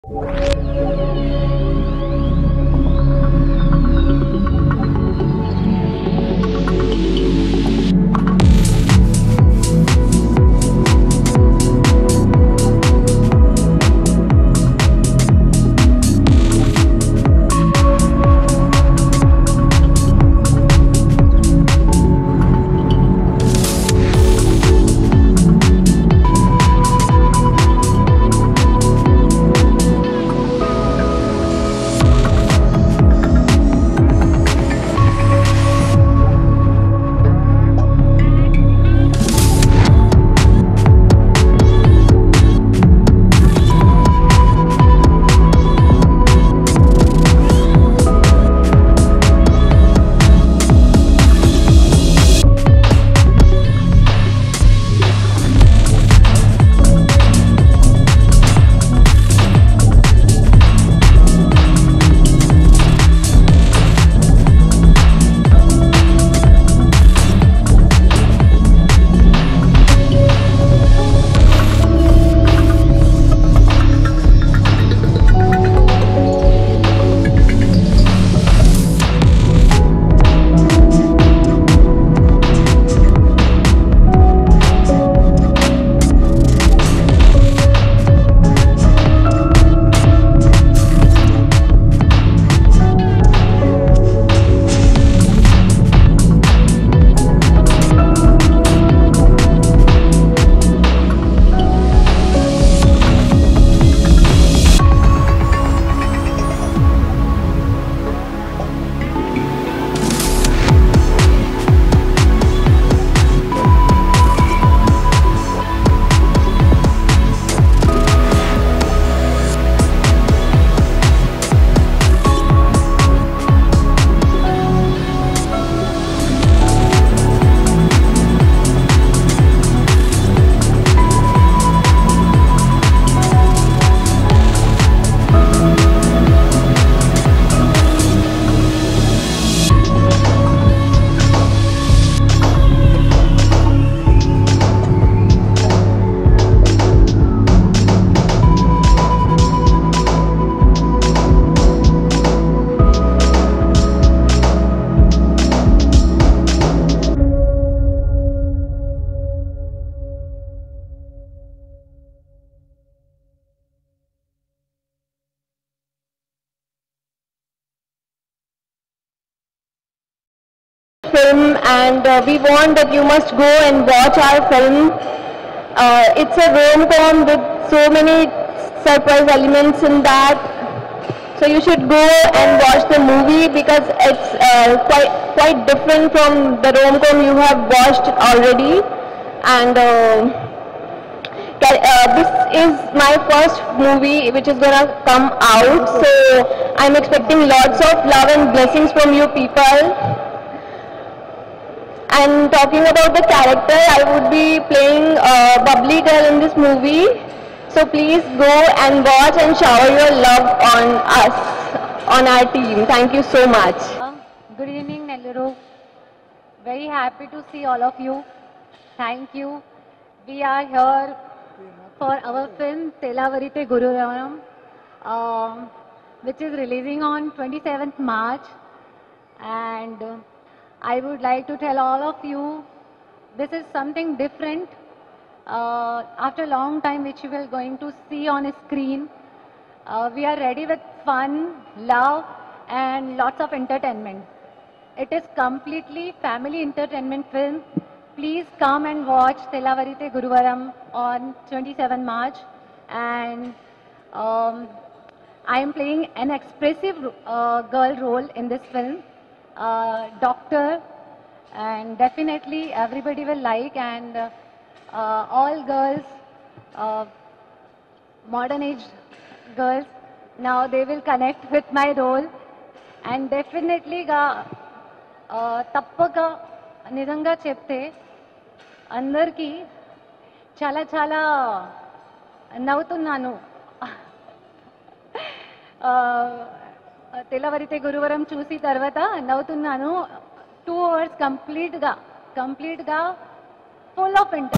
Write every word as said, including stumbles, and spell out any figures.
Film, and uh, we want that you must go and watch our film. Uh, it's a rom-com with so many surprise elements in that. So you should go and watch the movie because it's uh, quite quite different from the rom-com you have watched already. And uh, uh, this is my first movie which is gonna come out. So I'm expecting lots of love and blessings from you people. And talking about the character, I would be playing a bubbly girl in this movie. So please go and watch and shower your love on us, on our team. Thank you so much. Good evening, Nelluru. Very happy to see all of you. Thank you. We are here for our film Telavarite Guruvaram, um, which is releasing on twenty-seventh March. And uh, I would like to tell all of you, this is something different uh, after a long time which you will going to see on a screen. Uh, we are ready with fun, love and lots of entertainment. It is completely family entertainment film. Please come and watch Telavarite Guruvaram on twenty-seventh March. And um, I am playing an expressive uh, girl role in this film. Uh, doctor, and definitely everybody will like, and uh, uh, all girls, uh, modern age girls, now they will connect with my role, and definitely ga tappaka nijanga chepte andarki chala chala navtunnanu. తెల్లవరితే గురువరం చూసి తర్వాత నవ్వుతున్నాను. Two hours కంప్లీట్గా కంప్లీట్గా full of interest.